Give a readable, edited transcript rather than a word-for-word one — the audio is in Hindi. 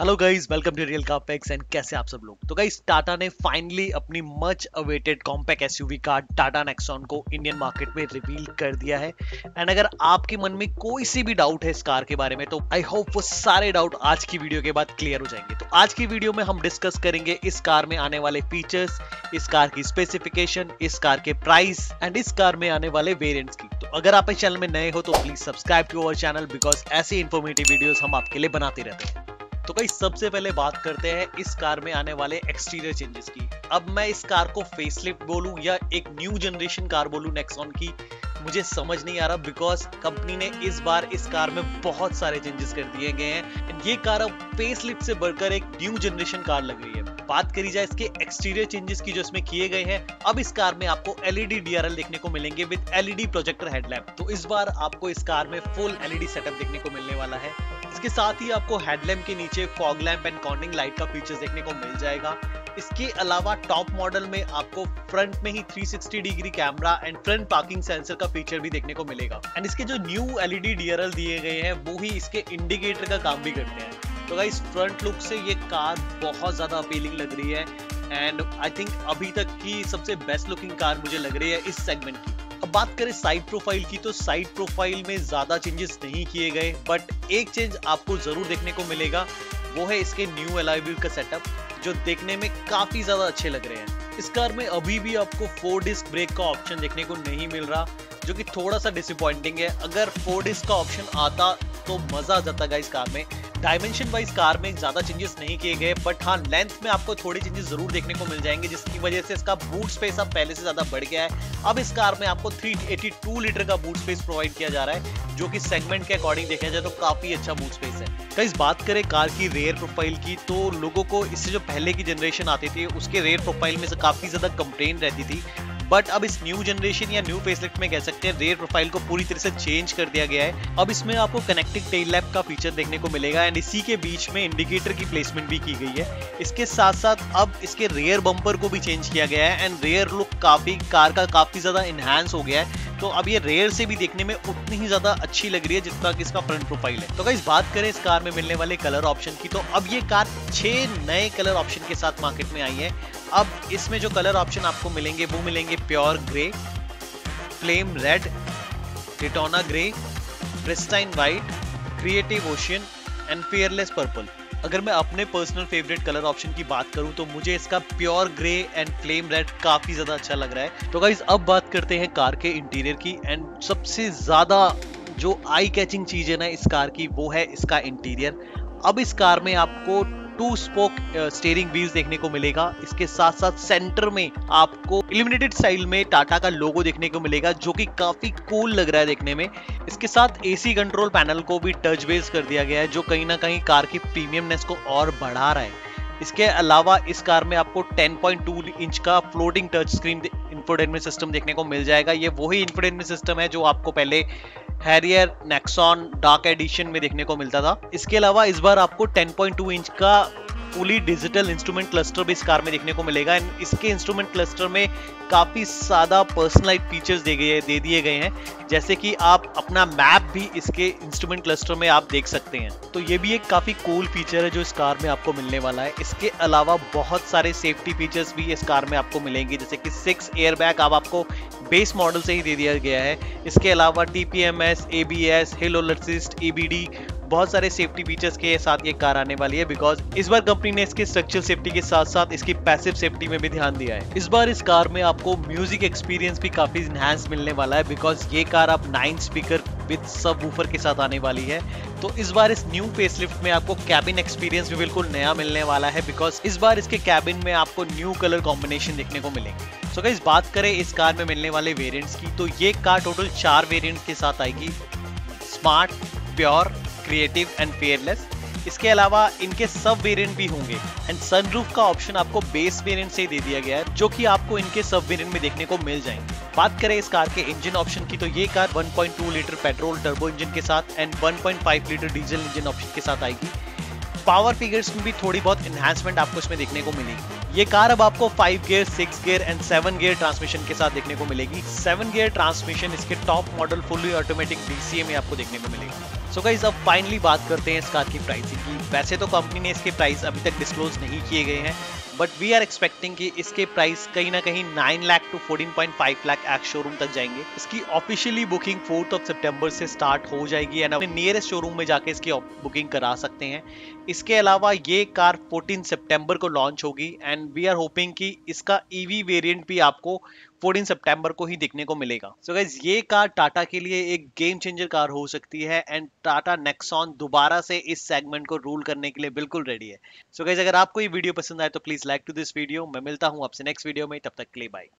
Hello guys, welcome to real car facts. And कैसे आप सब लोग। तो गाइस, टाटा ने फाइनली अपनी much awaited compact SUV car Tata Nexon को इंडियन मार्केट में रिवील कर दिया है। एंड अगर आपके मन में कोई सी भी डाउट है इस कार के बारे में, तो आई होप वो सारे डाउट आज की वीडियो के बाद क्लियर हो जाएंगे। तो आज की वीडियो में हम डिस्कस करेंगे इस कार में आने वाले फीचर्स, इस कार की स्पेसिफिकेशन, इस कार के प्राइस एंड इस कार में आने वाले वेरिएंट्स की। तो अगर आप इस चैनल में नए हो तो please subscribe to our channel, because ऐसी इंफॉर्मेटिव वीडियोस हम आपके लिए बनाते रहते हैं। तो गाइस, सबसे पहले बात करते हैं इस कार में आने वाले एक्सटीरियर चेंजेस की। अब मैं इस कार को फेसलिफ्ट बोलूं या एक न्यू जनरेशन कार बोलूं नेक्सॉन की, मुझे समझ नहीं आ रहा, बिकॉज कंपनी ने इस बार इस कार में बहुत सारे चेंजेस कर दिए गए हैं। ये कार अब फेसलिफ्ट से बढ़कर एक न्यू जनरेशन कार लग रही है। बात करी जाए इसके एक्सटीरियर चेंजेस की जो इसमें किए गए हैं, अब इस कार में आपको एलईडी डीआरएल देखने को मिलेंगे विद एलईडी प्रोजेक्टर हेडलैम्प। तो इस बार आपको इस कार में फुल एलईडी सेटअप देखने को मिलने वाला है। इसके साथ ही आपको हेडलैम्प के नीचे fog lamp and cornering light का फीचर्स देखने को मिल जाएगा। इसके अलावा टॉप मॉडल में आपको फ्रंट में ही 360 degree camera and front parking sensor का फीचर भी देखने को मिलेगा। एंड इसके जो न्यू एलईडी डीआरएल दिए गए हैं वो ही इसके इंडिकेटर का काम भी करते हैं। तो गाइस, फ्रंट लुक से ये कार बहुत ज्यादा अपीलिंग लग रही है एंड आई थिंक अभी तक की सबसे बेस्ट लुकिंग कार मुझे लग रही है इस सेगमेंट की। अब बात करें साइड प्रोफाइल की, तो साइड प्रोफाइल में ज्यादा चेंजेस नहीं किए गए, बट एक चेंज आपको जरूर देखने को मिलेगा, वो है इसके न्यू अलॉय व्हील का सेटअप, जो देखने में काफी ज्यादा अच्छे लग रहे हैं। इस कार में अभी भी आपको 4 डिस्क ब्रेक का ऑप्शन देखने को नहीं मिल रहा, जो कि थोड़ा सा डिसअपॉइंटिंग है। अगर 4 डिस्क का ऑप्शन आता तो मजा आ जाता गाइस कार में। डायमेंशन वाइज कार में ज्यादा चेंजेस नहीं किए गए, बट हाँ, लेंथ में आपको थोड़े चेंजेस जरूर देखने को मिल जाएंगे, जिसकी वजह से इसका बूट स्पेस अब पहले से ज्यादा बढ़ गया है। अब इस कार में आपको 382 लीटर का बूट स्पेस प्रोवाइड किया जा रहा है, जो कि सेगमेंट के अकॉर्डिंग देखा जाए तो काफी अच्छा बूट स्पेस है। गाइस, बात करें कार की रेयर प्रोफाइल की, तो लोगों को इससे जो पहले की जनरेशन आती थी उसके रेयर प्रोफाइल में से काफी ज्यादा कंप्लेंट रहती थी, बट अब इस न्यू जनरेशन या न्यू फेसलिफ्ट में कह सकते हैं रेयर प्रोफाइल को पूरी तरह से चेंज कर दिया गया है। अब इसमें आपको कनेक्टिंग टेल लैम्प का फीचर देखने को मिलेगा एंड इसी के बीच में इंडिकेटर की प्लेसमेंट भी की गई है। इसके साथ साथ अब इसके रेयर बम्पर को भी चेंज किया गया है एंड रेयर लुक कार का काफी ज्यादा इनहैंस हो गया है। तो अब ये रेयर से भी देखने में उतनी ही ज्यादा अच्छी लग रही है जितना कि इसका फ्रंट प्रोफाइल है। तो गाइस, बात करें इस कार में मिलने वाले कलर ऑप्शन की, तो अब ये कार 6 नए कलर ऑप्शन के साथ मार्केट में आई है। अब इसमें जो कलर ऑप्शन आपको मिलेंगे वो मिलेंगे pure grey, flame red, Daytona grey, pristine white, creative ocean and fearless purple. अगर मैं अपने पर्सनल फेवरेट कलर ऑप्शन की बात करूं तो मुझे इसका pure grey and flame red काफी ज्यादा अच्छा लग रहा है। तो गाइस, अब बात करते हैं कार के इंटीरियर की एंड सबसे ज्यादा जो आई कैचिंग चीज है ना इस कार की, वो है इसका इंटीरियर। अब इस कार में आपको 2 स्पोक स्टीयरिंग व्हील्स देखने को मिलेगा। इसके साथ साथ सेंटर में आपको इल्यूमिनेटेड स्टाइल में टाटा का लोगो देखने को मिलेगा, जो कि काफी कूल लग रहा है देखने में। इसके साथ एसी कंट्रोल पैनल को भी टच बेस कर दिया गया है, जो कहीं ना कहीं कार की प्रीमियमनेस को और बढ़ा रहा है। इसके अलावा इस कार में आपको 10.2 इंच का floating touch screen infotainment system देखने को मिल जाएगा। ये वही इंफोटेनमेंट सिस्टम है जो आपको पहले हैरियर नेक्सॉन डार्क एडिशन में देखने को मिलता था। इसके अलावा इस बार आपको 10.2 इंच का फुली डिजिटल इंस्ट्रूमेंट क्लस्टर भी इस कार में देखने को मिलेगा एंड इसके इंस्ट्रूमेंट क्लस्टर में काफी ज्यादा पर्सनलाइज फीचर्स दे दिए गए हैं, जैसे कि आप अपना मैप भी इसके इंस्ट्रूमेंट क्लस्टर में आप देख सकते हैं। तो ये भी एक काफी कूल फीचर है जो इस कार में आपको मिलने वाला है। इसके अलावा बहुत सारे सेफ्टी फीचर्स भी इस कार में आपको मिलेंगे, जैसे कि 6 एयरबैग अब आपको बेस मॉडल से ही दे दिया गया है। इसके अलावा TPMS, ABS, hill hold assist, ABD, बहुत सारे सेफ्टी फीचर्स के साथ ये कार आने वाली है, बिकॉज इस बार कंपनी ने इसके स्ट्रक्चरल सेफ्टी के साथ साथ इसकी पैसिव सेफ्टी में भी ध्यान दिया है। इस बार इस कार में आपको म्यूजिक एक्सपीरियंस भी काफी इनहैंस मिलने वाला है, बिकॉज ये कार अब 9 स्पीकर विद सबवूफर के साथ आने वाली है। तो इस बार इस न्यू फेसलिफ्ट में आपको कैबिन एक्सपीरियंस भी बिल्कुल नया मिलने वाला है, बिकॉज इस बार इसके कैबिन में आपको न्यू कलर कॉम्बिनेशन देखने को मिलेंगे। सो गाइस, बात करें इस कार में मिलने वाले वेरिएंट्स की, तो ये कार टोटल 4 वेरिएंट्स के साथ आएगी: smart, pure, creative and fearless. इसके अलावा इनके सब वेरिएंट भी होंगे एंड सनरूफ का ऑप्शन आपको बेस वेरिएंट से ही दे दिया गया है, जो कि आपको इनके सब वेरिएंट में देखने को मिल जाएंगे। बात करें इस कार के इंजन ऑप्शन की, तो ये car 1.2 litre petrol turbo engine के साथ and 1.5 litre diesel engine option के साथ आएगी। पावर फिगर्स में भी थोड़ी बहुत एनहांसमेंट आपको इसमें देखने को मिलेगी। ये कार अब आपको 5 gear, 6 gear and 7 gear transmission के साथ देखने को मिलेगी। 7 गियर ट्रांसमिशन इसके top model fully automatic DCA में आपको देखने को मिलेगी। सो गाइस अब फाइनली बात करते हैं इस कार की प्राइसिंग की। वैसे तो कंपनी ने इसके प्राइस अभी तक डिस्क्लोज नहीं किए गए हैं, बट वी आर एक्सपेक्टिंग कि इसके प्राइस कहीं ना कहीं 9 lakh to 14.5 lakh ex showroom तक जाएंगे। इसकी ऑफिशियली बुकिंग 4 सितंबर से स्टार्ट हो जाएगी एंड अपने नियरेस्ट शोरूम में जाके इसकी बुकिंग करा सकते हैं। इसके अलावा ये कार 14 सितंबर को लॉन्च होगी एंड वी आर होपिंग कि इसका ईवी वेरिएंट भी आपको 14 सितंबर को ही देखने को मिलेगा। सो गाइस ये कार टाटा के लिए एक गेम चेंजर कार हो सकती है एंड टाटा नेक्सॉन दोबारा से इस सेगमेंट को रूल करने के लिए बिल्कुल रेडी है। सो गाइस अगर आपको ये वीडियो पसंद आए तो please like to this video. मैं मिलता हूं आपसे नेक्स्ट वीडियो में, तब तक के लिए बाय।